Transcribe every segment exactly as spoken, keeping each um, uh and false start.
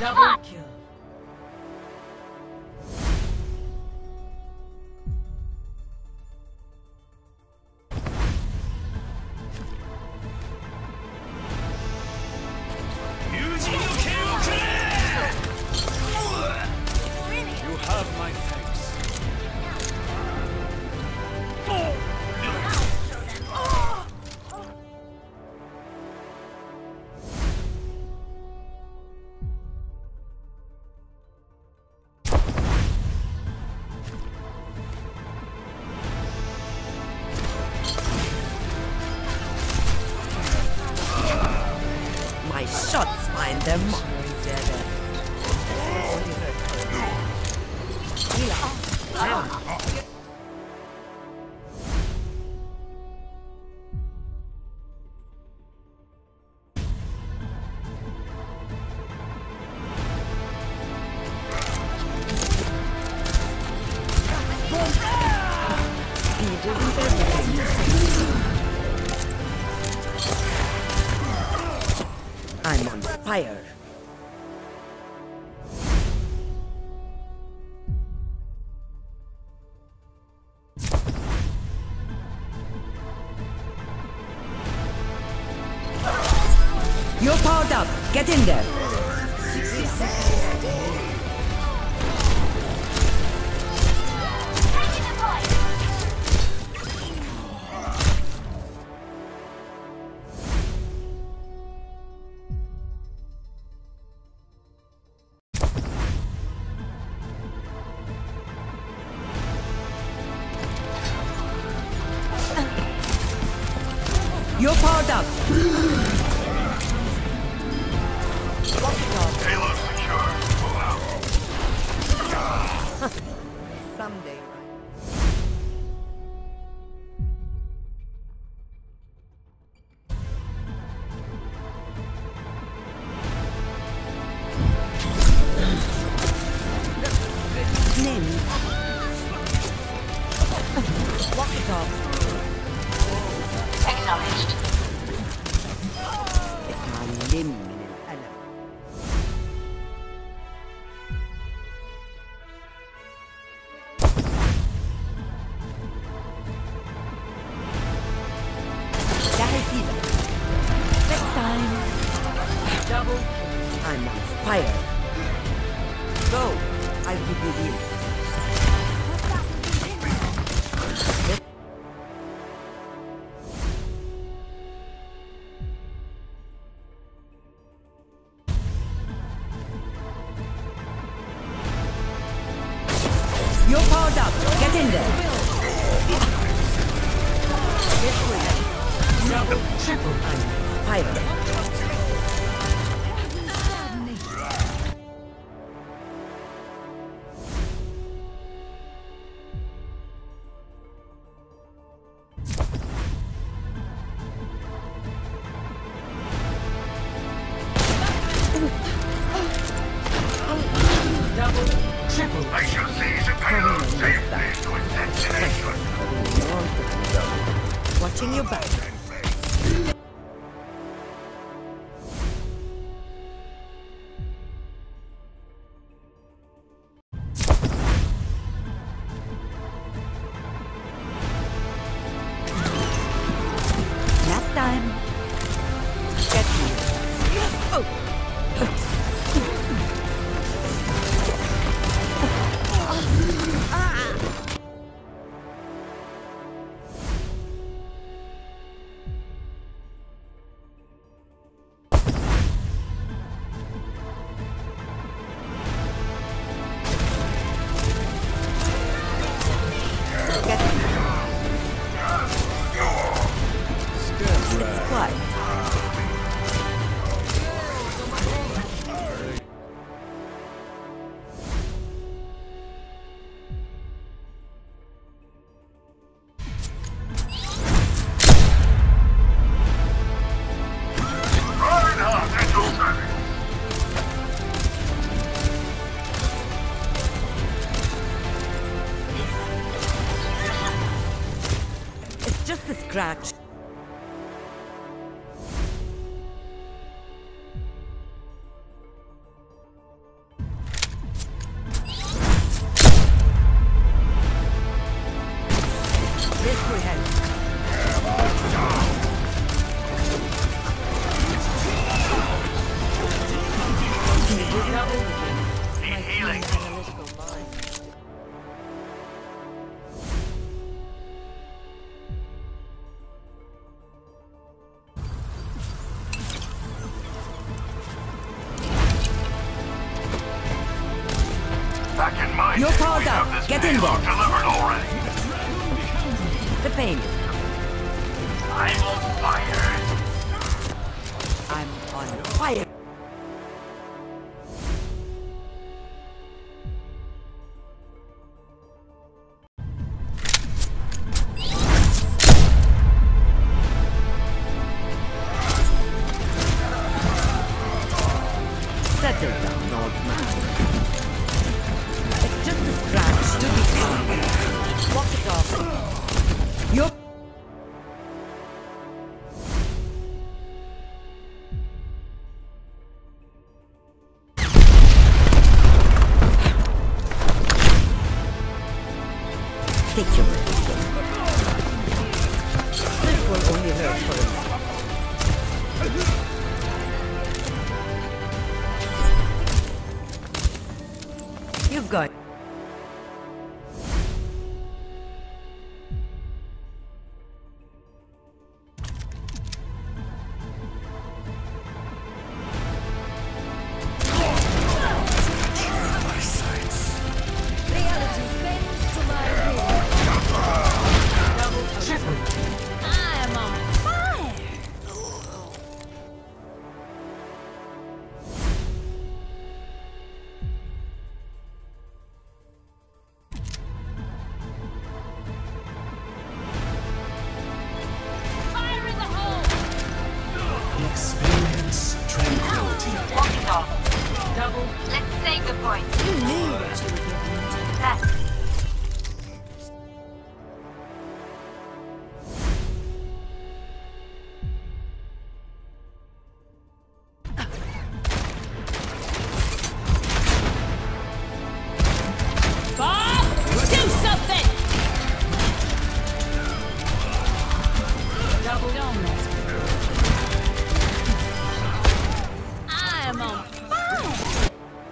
Double kill. You have my thanks. My shots find them. Speed isn't everything. I'm on fire. You're powered up. Get in there. You're powered up. Payload secure. Pull out. Someday, right? Name. Walk it off. Acknowledged. اتعلمني من الألم. ده هيفيدك. Next time. Double I'm on fire. Go. I'll keep you here. You're powered up. Get in there. double triple. I'm fire. Double triple. I shall seize a payload safely to its destination. Watching your back. That time. Get me. Oh. Get me. It's quiet. Reinhardt at your service. It's just a scratch. Double My keen analytical mind. Back in my You're day, powered we up. have this Get in payload there. delivered already. The pain is I'm on fire. I'm on fire. Settle down, old man. It's just a scratch. You'll be fine. Walk it off. You're take your medicine. This will only hurt for a moment. You've got. Reality bends to my will. double triple. I am on fire. Fire in the hole. Experience tranquility. Walk it off. Double Let's save the point. You knew what you were getting into. That. Bob, do something. double Don't mess with me. I am on fire.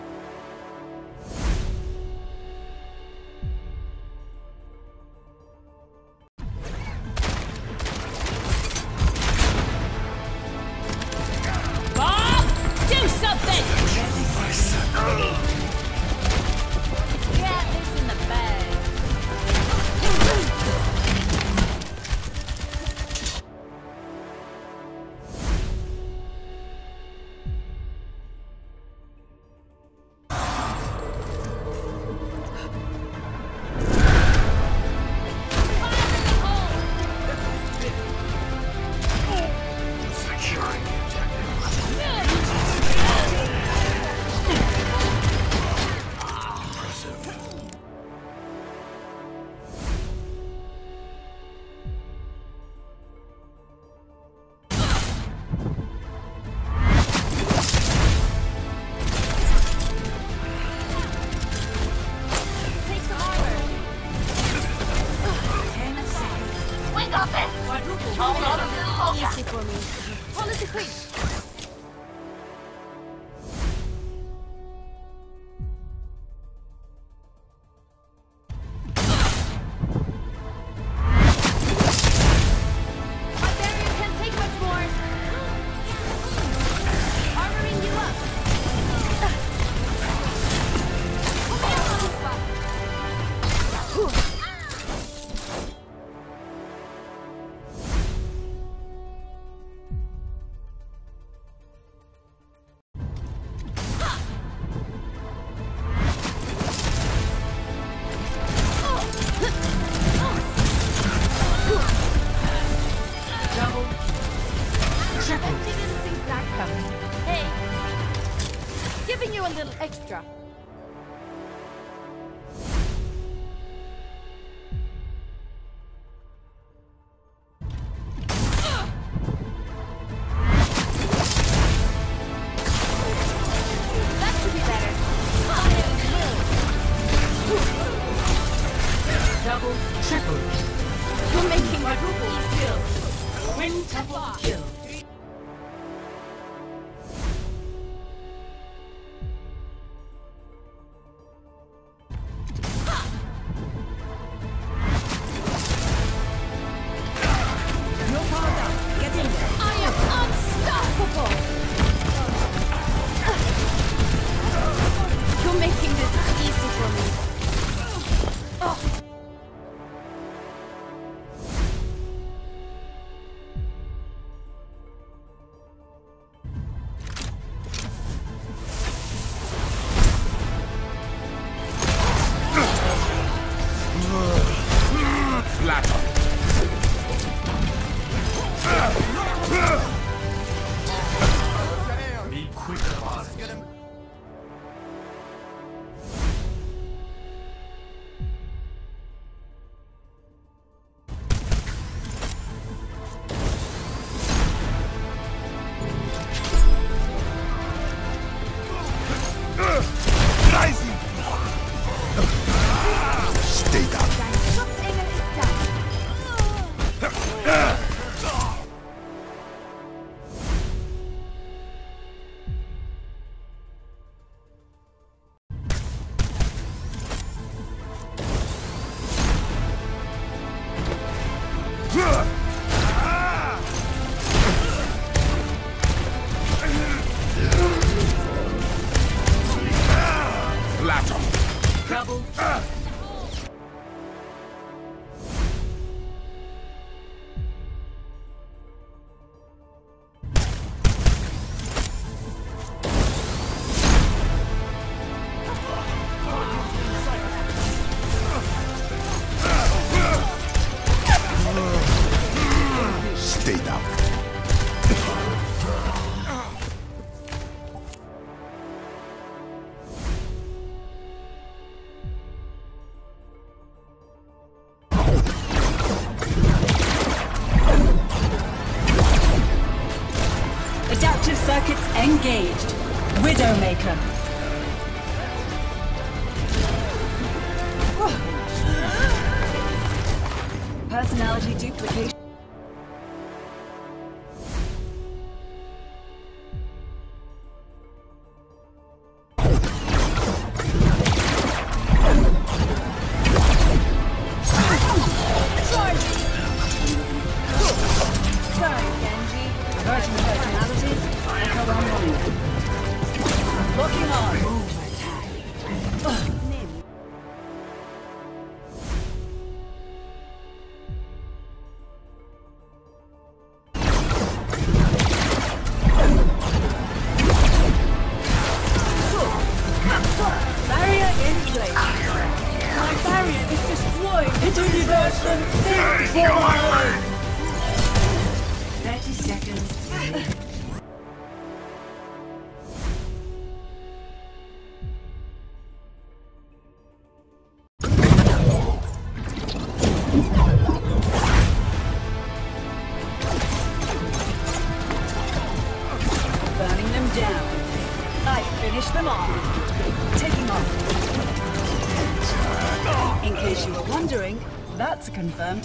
Bob, do something. Get this in the bag. Securing the objective. Take some armor. We got this. Hold on a little longer. Easy for me. Quality quick. My barrier can't take much more. Armoring you up. Put me up on the spot. double triple. I didn't see that coming. Hey, giving you a little extra. That should be better. Double triple. You're making my Quadruple kill. Quintuple kill. quicker about it. Rising! Stay down. Schutzengel ist da. Flatter. Double. Stay down. Adaptive circuits engaged. Widowmaker. Personality duplication. Sorry, Genji. Version personalities. Echo online. Looking on. Barrier in place. My barrier is destroyed. It universe and thirty seconds. Burning them down. I finish them off. Taking off. In case you were wondering, that's a confirmed.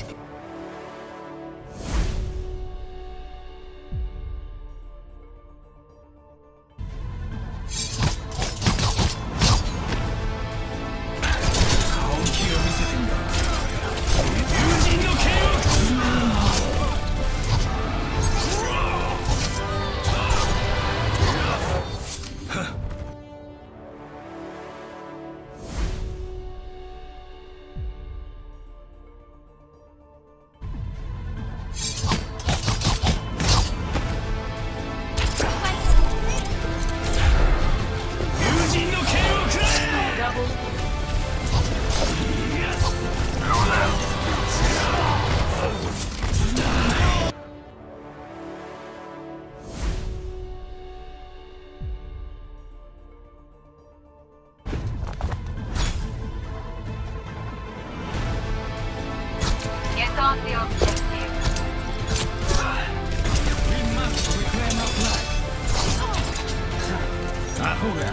Get on the objective. We must reclaim our flag. Ahura.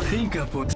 think about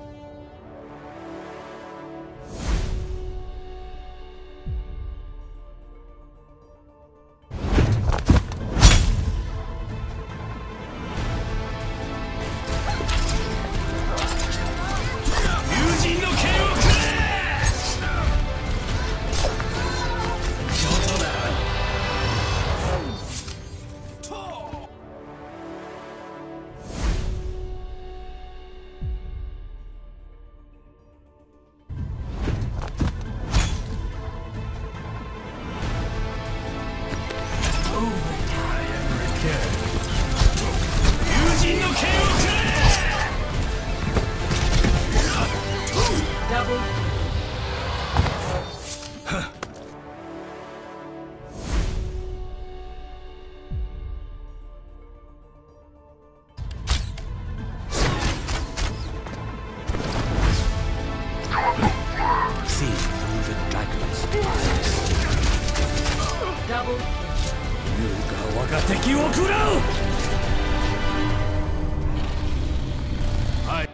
Double. see through the dragon's Double. 優が我が敵を食らう。はい。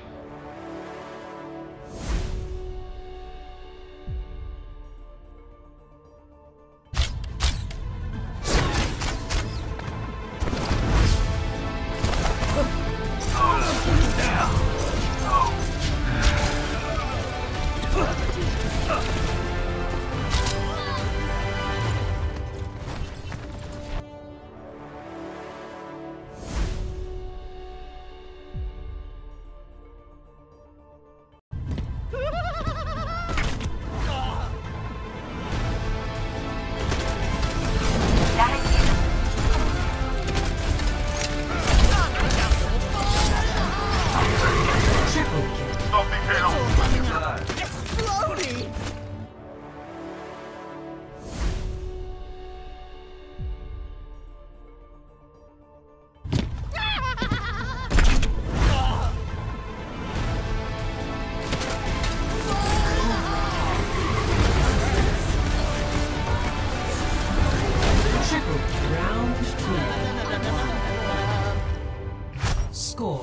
Score.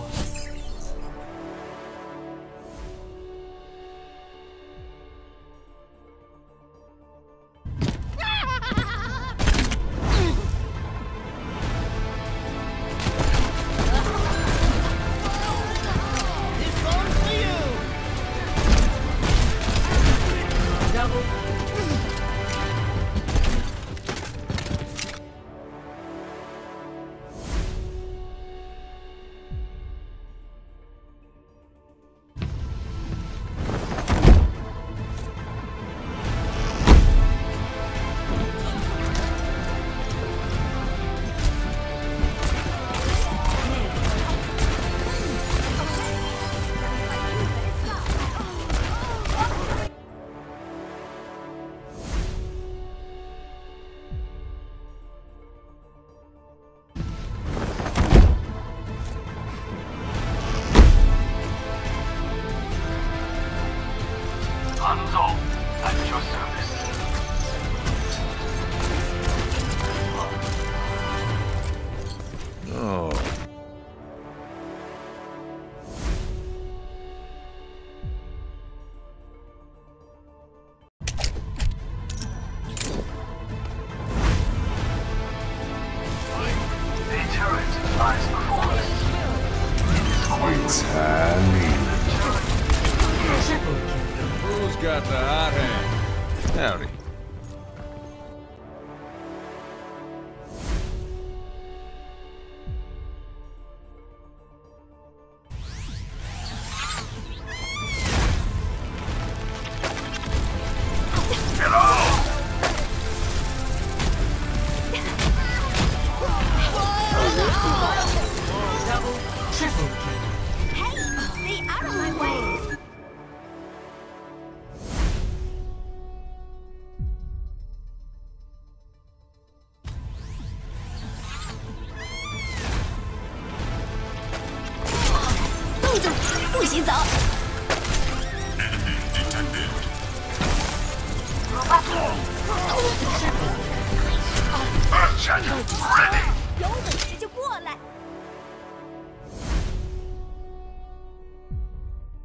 Double. Hanzo at your service. Oh. The turret lies before us. It is quite It's handy. Triple kill. Who's got the hot hand? Howdy. Double. Triple kill. Hey, stay out of my way. 动作不许走。有本事就过来。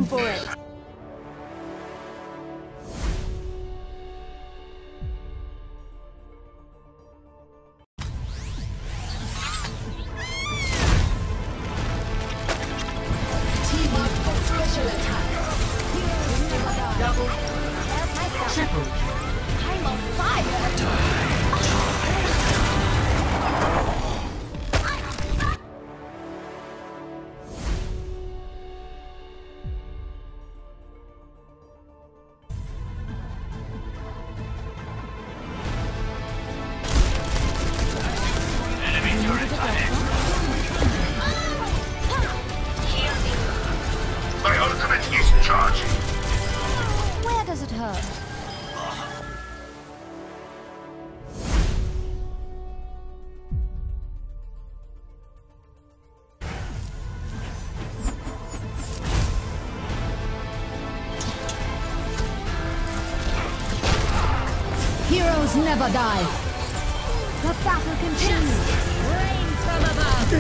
for it. Team up for special attack. Double. Triple kill. I'm on fire! Enemy turret ahead. My ultimate is charging. Where does it hurt? Heroes never die. The battle continues. Rains from above.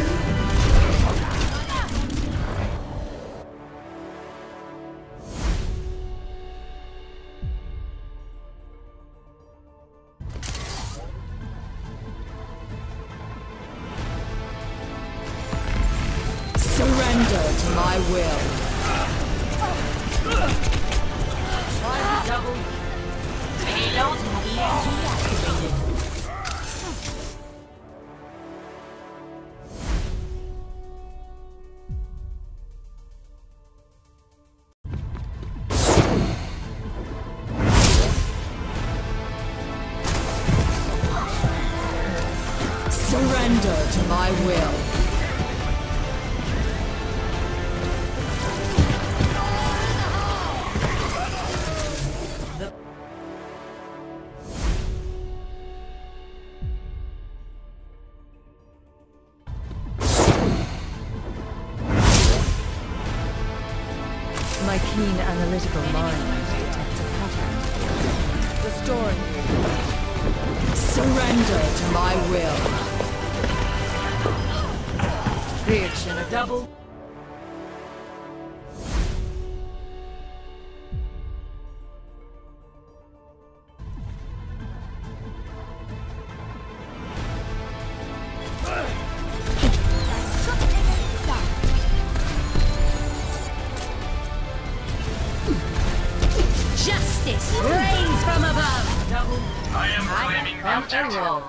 Surrender to my will. Double. Payload deactivated. Surrender to my will. My keen analytical mind detects a pattern. Restoring you. Surrender to my will. Reaction a Double. Justice rains from above. Double. I am claiming the objective.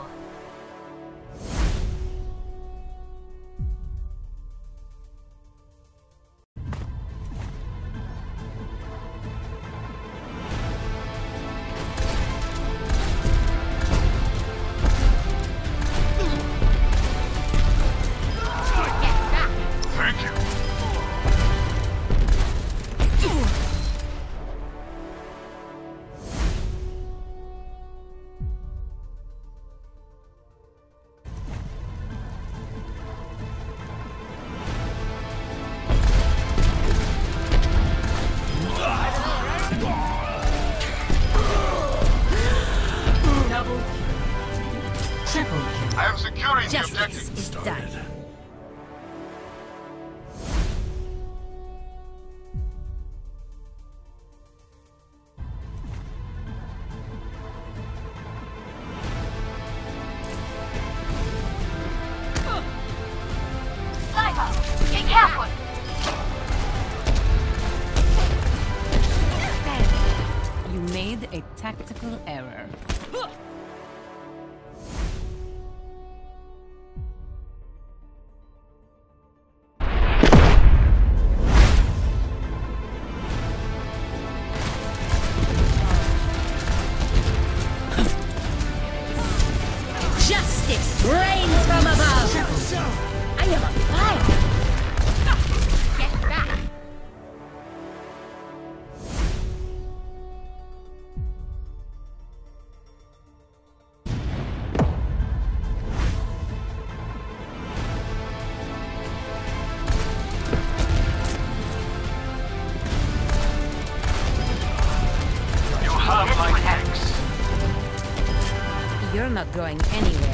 Thank you. Double kill. Triple kill. I am securing the Justice objective. is done. Sniper, be careful. You made a tactical error. Justice rains from above. I am on fire. Get back. You have my thanks. You're not going anywhere.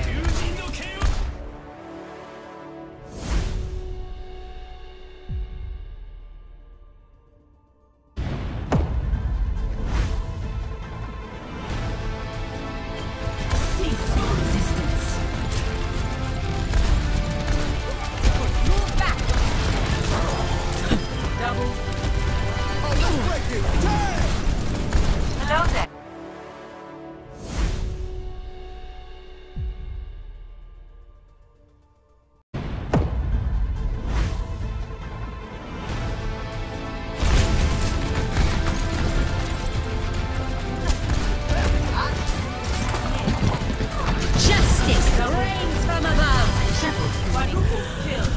Quadruple kill.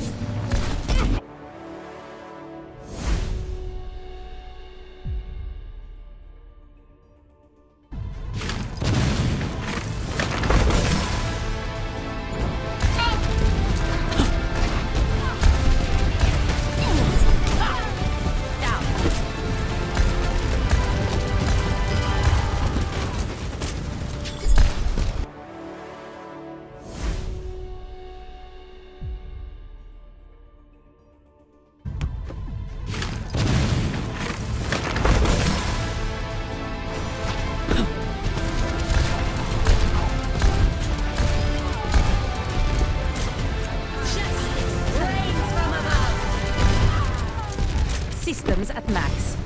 Systems at max.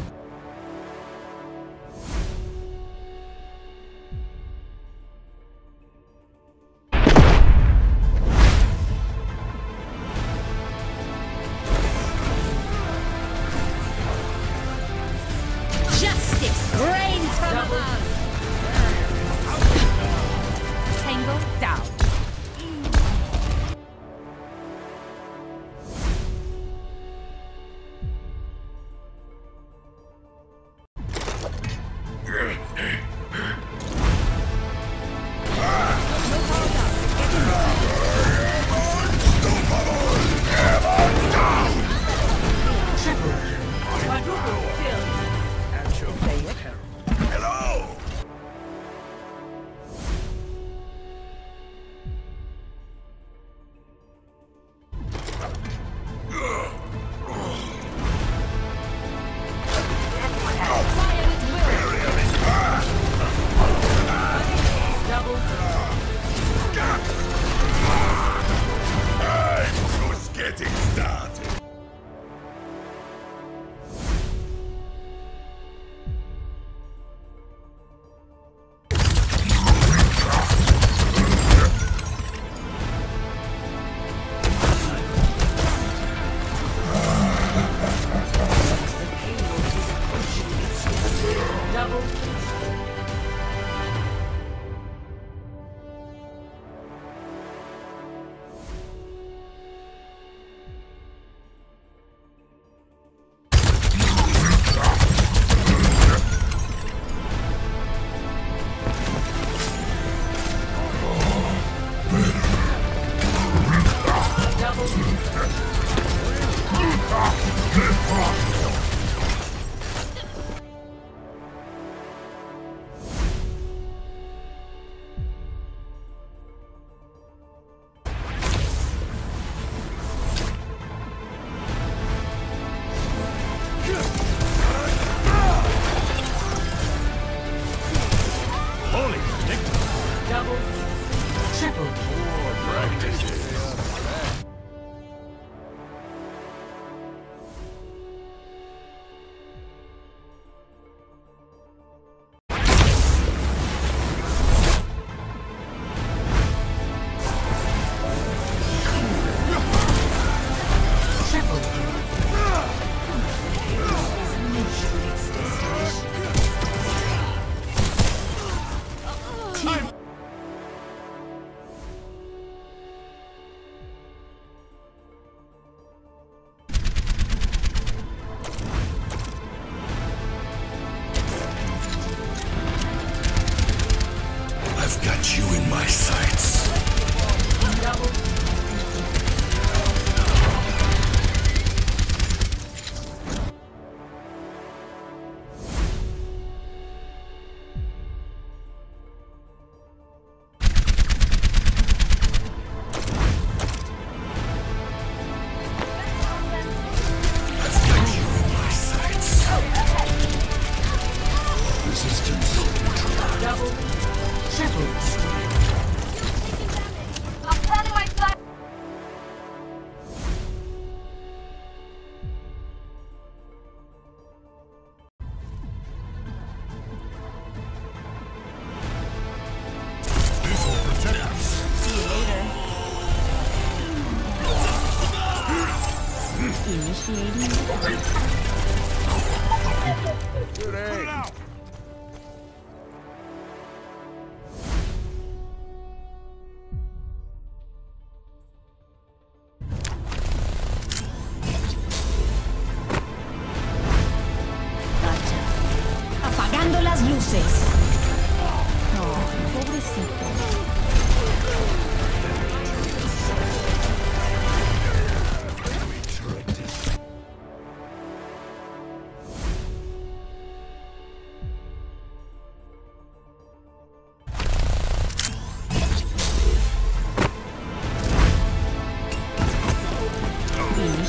Justice reigns from above. Tango down. I've got you in my sights.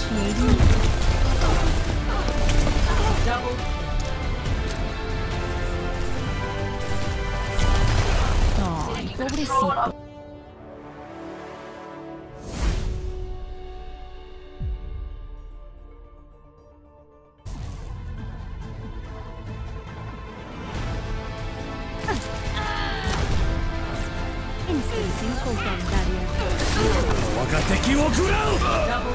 Initiating. Double Ay, pobrecito. Instancing cooldown barrier. 我が敵を食らう double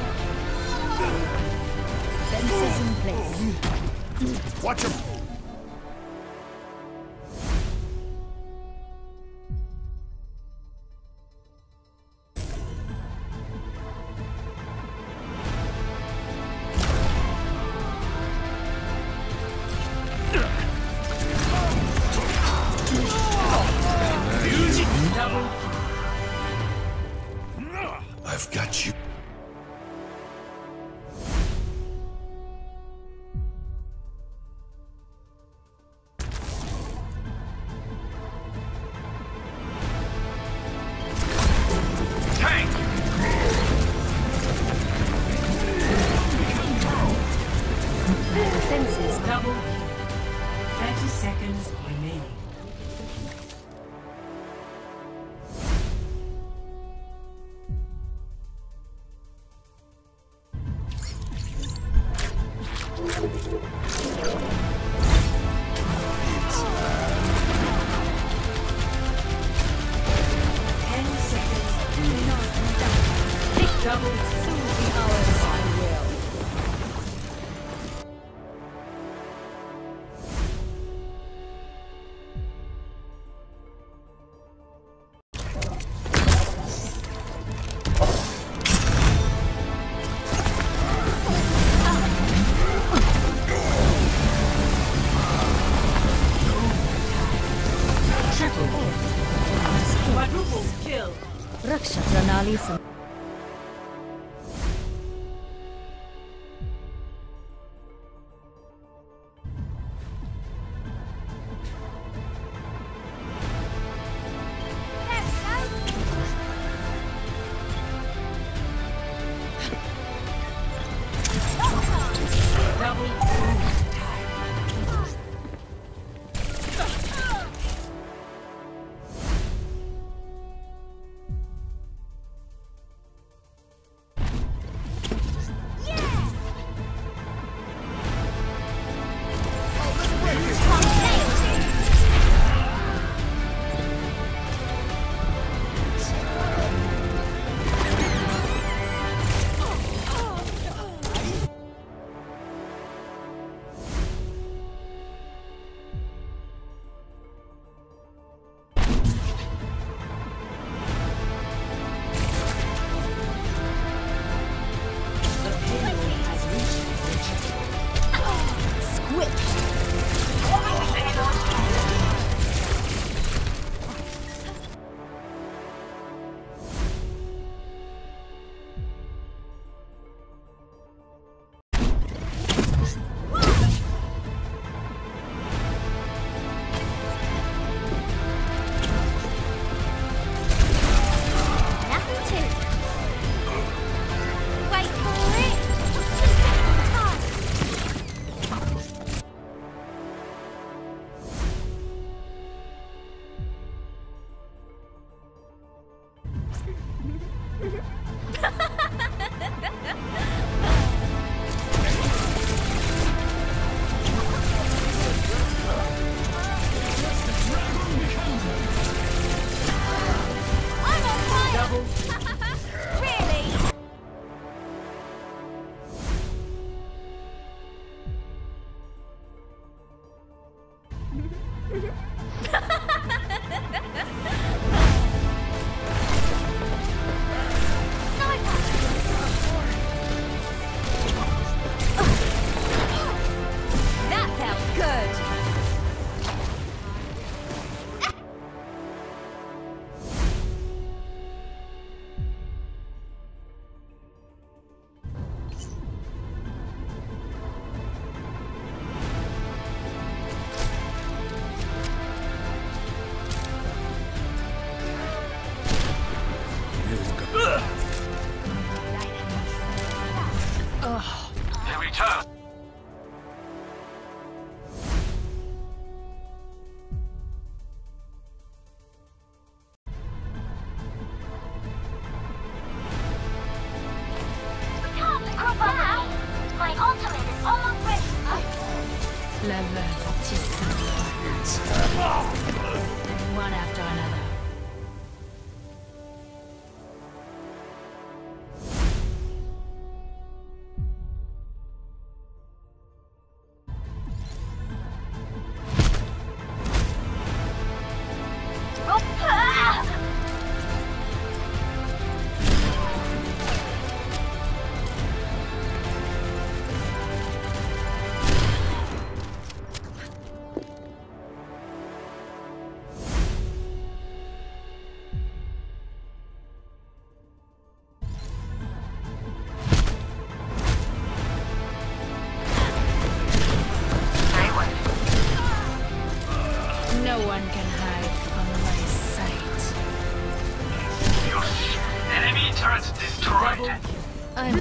Fences in place. Watch him! I've got you. Fences. double thirty seconds remaining. Ten seconds. Double Soon be ours, I will. quadruple kill. Raksha Pranali Sam. They return. We can't group up now. My ultimate is almost ready. La lèvre tisse. One after another. No one can hide from my sight. Enemy turrets destroyed. I'm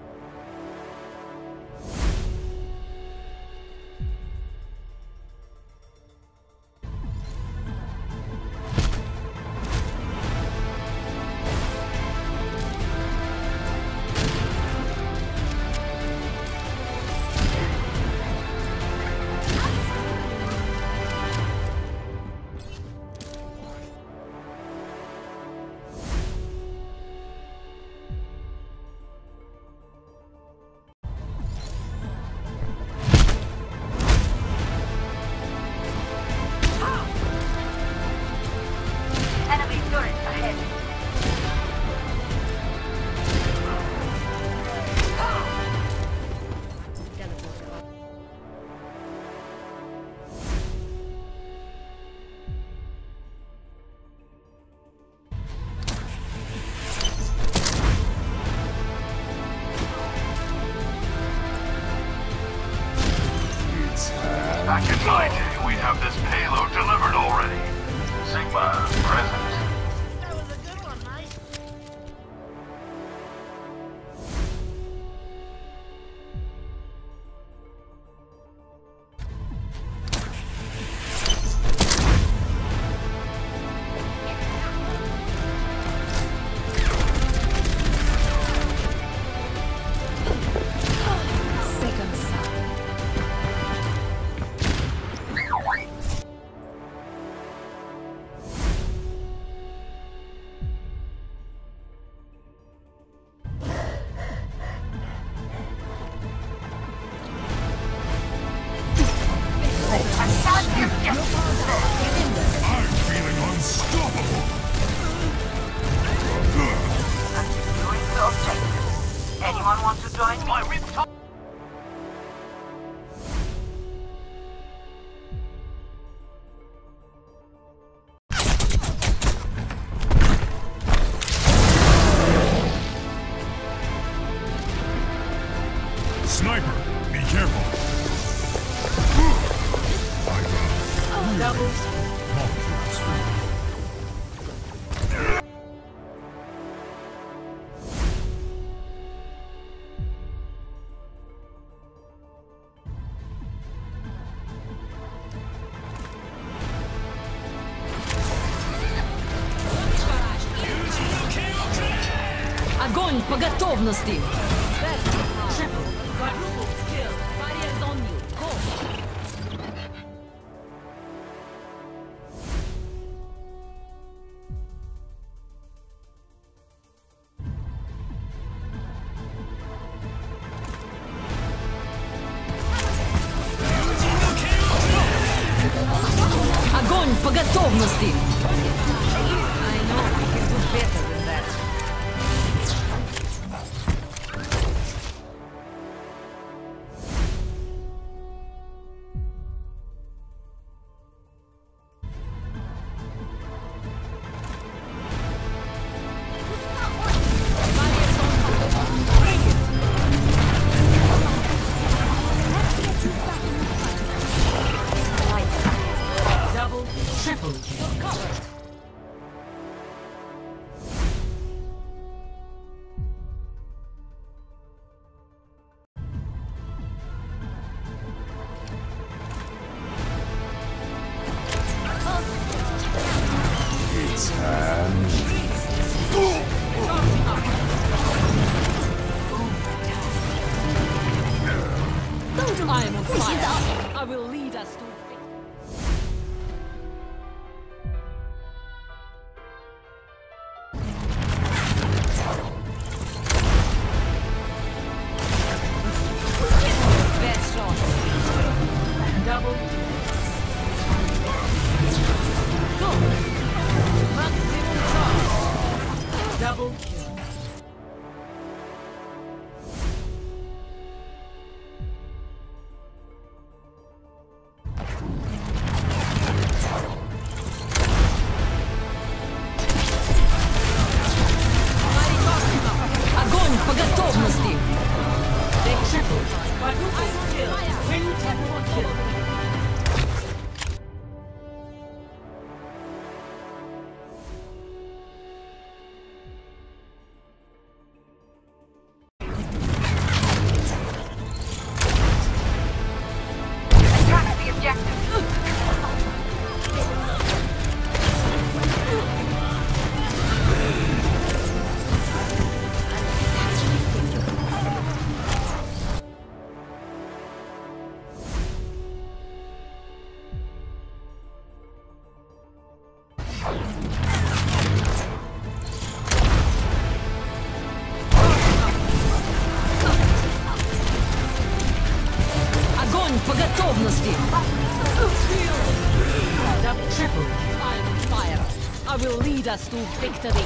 Enemy turret ahead. Back in my day, we'd have this payload delivered already. Sigma, present. That was a good one, mate. second son. I'm feeling unstoppable. Securing the objective. Anyone want to join me? My whip top. Sniper, be careful. I've uh, Double. molecules for you. Огонь по готовности! Triple. Quadruple kill. Barriers on you. Go! Огонь по готовности! I know we can do better than that. Double. Triple kill. I am on fire. I will lead us to best shot. Double. Go. Maximum charge. Double kill. Огонь по готовности! Attack the objective. Огонь по готовности! Triple. I'm on fire. I will lead us to victory.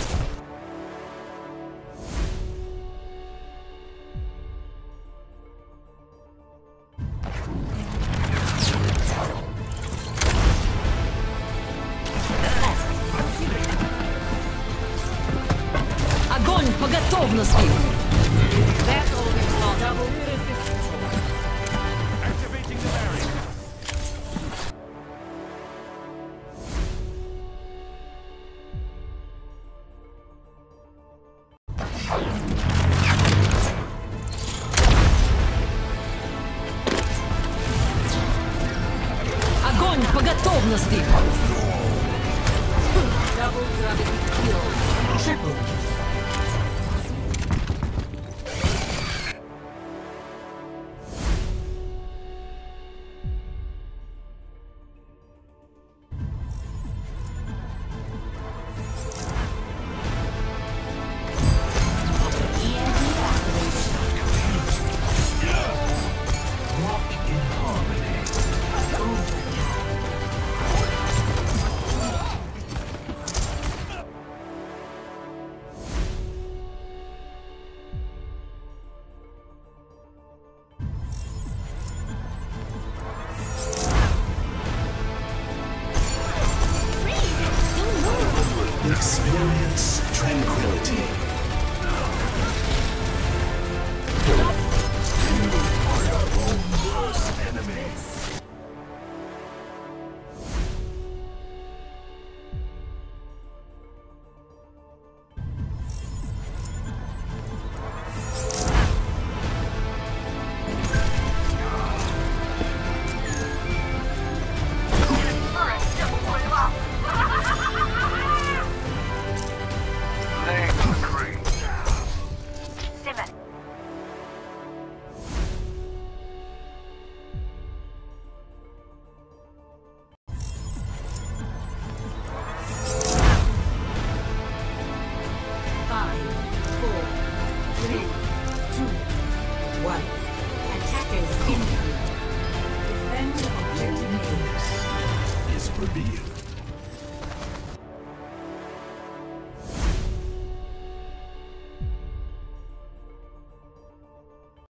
Огонь по готовности! That's all we want. Double resist. Activating the barrier. Огонь по готовности! Double gravity kill. Triple.